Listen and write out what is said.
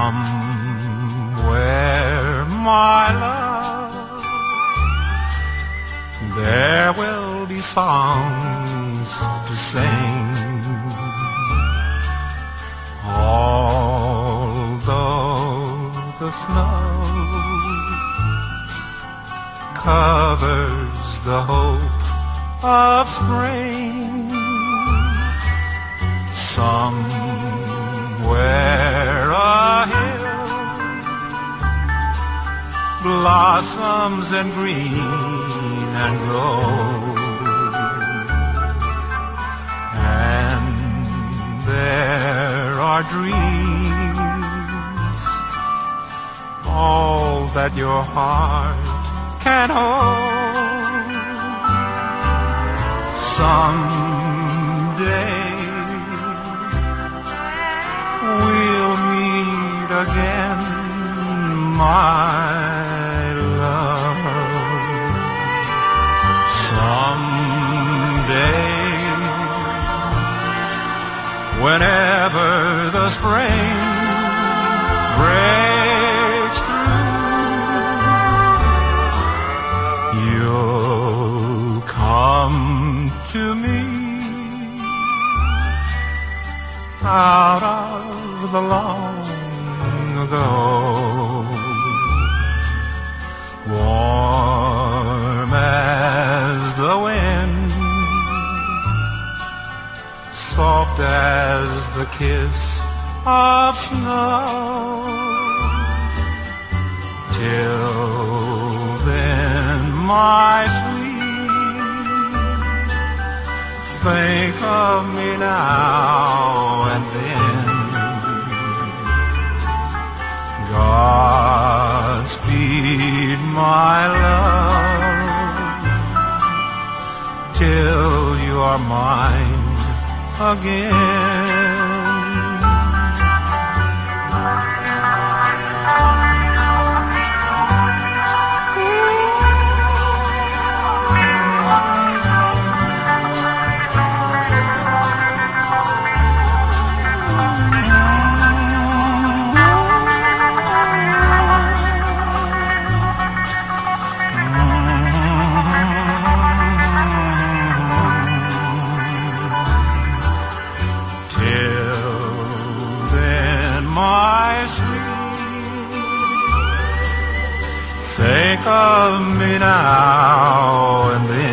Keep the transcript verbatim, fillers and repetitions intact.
Somewhere, my love, there will be songs to sing. Although the snow covers the hope of spring, somewhere a hill blossoms in green and gold, and there are dreams, all that your heart can hold. Someday we'll meet again, my love. Someday, whenever the spring breaks through, you'll come to me out of the long ago, warm as the wind, soft as the kiss of snow. Till then, my sweet, think of me now and then. Godspeed, my love, till you are mine again. My sweet, think of me now and then.